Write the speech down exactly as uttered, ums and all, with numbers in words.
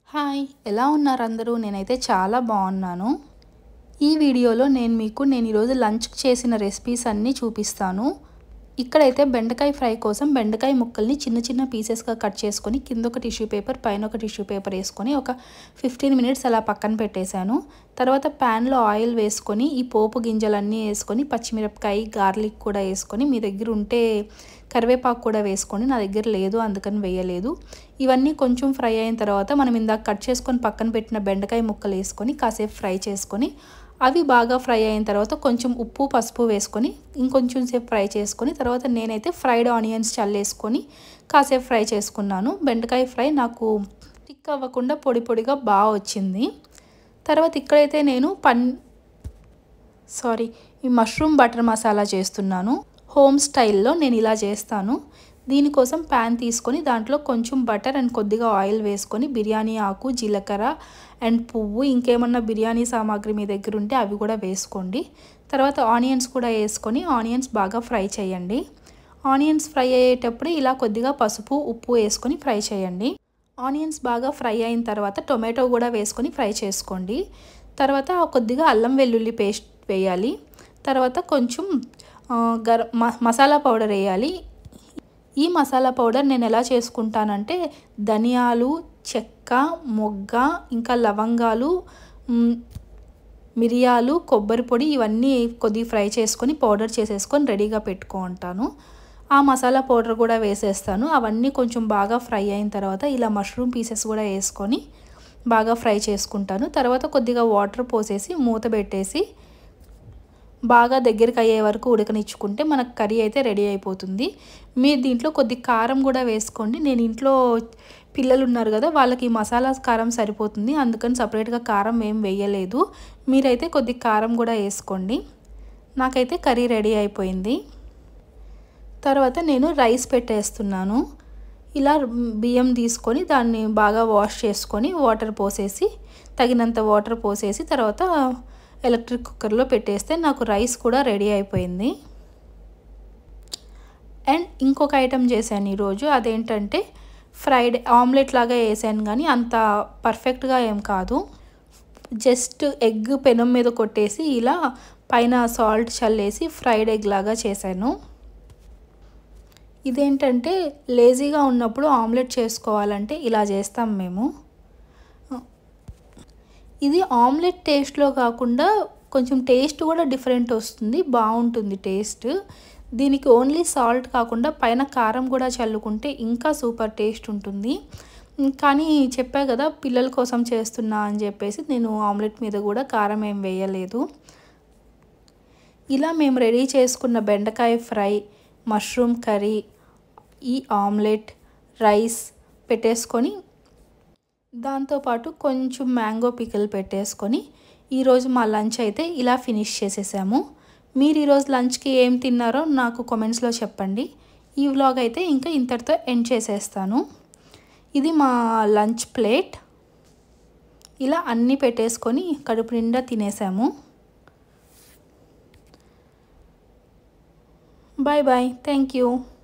Hi, ఎలా ఉన్నారు అందరూ? నేనైతే చాలా బాగున్నాను. ఈ వీడియోలో నేను మీకు నేను ఈరోజు లంచ్కి చేసిన రెసిపీస్ అన్నీ చూపిస్తాను. ఇక్కడైతే బెండకాయ ఫ్రై కోసం బెండకాయ ముక్కల్ని చిన్న చిన్న పీసెస్గా కట్ చేసుకొని కింద ఒక టిష్యూ పేపర్ పైన ఒక టిష్యూ పేపర్ వేసుకొని ఒక ఫిఫ్టీన్ మినిట్స్ అలా పక్కన పెట్టేశాను. తర్వాత ప్యాన్లో ఆయిల్ వేసుకొని ఈ పోపు గింజలన్నీ వేసుకొని పచ్చిమిరపకాయ గార్లిక్ కూడా వేసుకొని, మీ దగ్గర ఉంటే కరివేపాకు కూడా వేసుకోండి, నా దగ్గర లేదు అందుకని వేయలేదు. ఇవన్నీ కొంచెం ఫ్రై అయిన తర్వాత మనం ఇందాక కట్ చేసుకొని పక్కన పెట్టిన బెండకాయ ముక్కలు వేసుకొని కాసేపు ఫ్రై చేసుకొని, అవి బాగా ఫ్రై అయిన తర్వాత కొంచెం ఉప్పు పసుపు వేసుకొని ఇంకొంచెం సేపు ఫ్రై చేసుకొని, తర్వాత నేనైతే ఫ్రైడ్ ఆనియన్స్ చల్లేసుకొని కాసేపు ఫ్రై చేసుకున్నాను. బెండకాయ ఫ్రై నాకు టిక్ అవ్వకుండా పొడి పొడిగా బాగా వచ్చింది. తర్వాత ఇక్కడైతే నేను పన్ సారీ ఈ మష్రూమ్ బటర్ మసాలా చేస్తున్నాను. హోమ్ స్టైల్లో నేను ఇలా చేస్తాను. దీనికోసం ప్యాన్ తీసుకొని దాంట్లో కొంచెం బటర్ అండ్ కొద్దిగా ఆయిల్ వేసుకొని బిర్యానీ ఆకు, జీలకర్ర అండ్ పువ్వు, ఇంకేమన్నా బిర్యానీ సామాగ్రి మీ దగ్గర ఉంటే అవి కూడా వేసుకోండి. తర్వాత ఆనియన్స్ కూడా వేసుకొని ఆనియన్స్ బాగా ఫ్రై చేయండి. ఆనియన్స్ ఫ్రై అయ్యేటప్పుడు ఇలా కొద్దిగా పసుపు ఉప్పు వేసుకొని ఫ్రై చేయండి. ఆనియన్స్ బాగా ఫ్రై అయిన తర్వాత టొమాటో కూడా వేసుకొని ఫ్రై చేసుకోండి. తర్వాత కొద్దిగా అల్లం వెల్లుల్లి పేస్ట్ వేయాలి. తర్వాత కొంచెం గరం మసాలా పౌడర్ వేయాలి. ఈ మసాలా పౌడర్ నేను ఎలా చేసుకుంటానంటే ధనియాలు, చెక్క, మొగ్గ, ఇంకా లవంగాలు, మిరియాలు, కొబ్బరి పొడి ఇవన్నీ కొద్దిగా ఫ్రై చేసుకొని పౌడర్ చేసేసుకొని రెడీగా పెట్టుకుంటాను. ఆ మసాలా పౌడర్ కూడా వేసేస్తాను. అవన్నీ కొంచెం బాగా ఫ్రై అయిన తర్వాత ఇలా మష్రూమ్ పీసెస్ కూడా వేసుకొని బాగా ఫ్రై చేసుకుంటాను. తర్వాత కొద్దిగా వాటర్ పోసేసి మూత పెట్టేసి బాగా దగ్గరికి అయ్యే వరకు ఉడకనిచ్చుకుంటే మనకు కర్రీ అయితే రెడీ అయిపోతుంది. మీరు దీంట్లో కొద్ది కారం కూడా వేసుకోండి. నేను ఇంట్లో పిల్లలు ఉన్నారు కదా, వాళ్ళకి మసాలా కారం సరిపోతుంది, అందుకని సపరేట్గా కారం ఏం వేయలేదు. మీరైతే కొద్ది కారం కూడా వేసుకోండి. నాకైతే కర్రీ రెడీ అయిపోయింది. తర్వాత నేను రైస్ పెట్టేస్తున్నాను. ఇలా బియ్యం తీసుకొని దాన్ని బాగా వాష్ చేసుకొని వాటర్ పోసేసి తగినంత వాటర్ పోసేసి తర్వాత ఎలక్ట్రిక్ కుక్కర్లో పెట్టేస్తే నాకు రైస్ కూడా రెడీ అయిపోయింది. అండ్ ఇంకొక ఐటెం చేశాను ఈరోజు. అదేంటంటే ఫ్రైడ్ ఆమ్లెట్ లాగా వేసాను, కానీ అంత పర్ఫెక్ట్గా ఏం కాదు. జస్ట్ ఎగ్ పెనం మీద కొట్టేసి ఇలా పైన సాల్ట్ చల్లేసి ఫ్రైడ్ ఎగ్ లాగా చేశాను. ఇదేంటంటే లేజీగా ఉన్నప్పుడు ఆమ్లెట్ చేసుకోవాలంటే ఇలా చేస్తాం మేము. ఇది ఆమ్లెట్ టేస్ట్లో కాకుండా కొంచెం టేస్ట్ కూడా డిఫరెంట్ వస్తుంది, బాగుంటుంది టేస్ట్. దీనికి ఓన్లీ సాల్ట్ కాకుండా పైన కారం కూడా చల్లుకుంటే ఇంకా సూపర్ టేస్ట్ ఉంటుంది. కానీ చెప్పా కదా పిల్లల కోసం చేస్తున్నా అని చెప్పేసి నేను ఆమ్లెట్ మీద కూడా కారం ఏం వేయలేదు. ఇలా మేము రెడీ చేసుకున్న బెండకాయ ఫ్రై, మష్రూమ్ కర్రీ, ఈ ఆమ్లెట్, రైస్ పెట్టేసుకొని దాంతోపాటు కొంచెం మ్యాంగో పికిల్ పెట్టేసుకొని ఈరోజు మా లంచ్ అయితే ఇలా ఫినిష్ చేసేసాము. మీరు ఈరోజు లంచ్కి ఏం తిన్నారో నాకు కామెంట్స్లో చెప్పండి. ఈ వ్లాగ్ అయితే ఇంకా ఇంతటితో ఎండ్ చేసేస్తాను. ఇది మా లంచ్ ప్లేట్. ఇలా అన్నీ పెట్టేసుకొని కడుపు నిండా తినేసాము. Bye bye, thank you.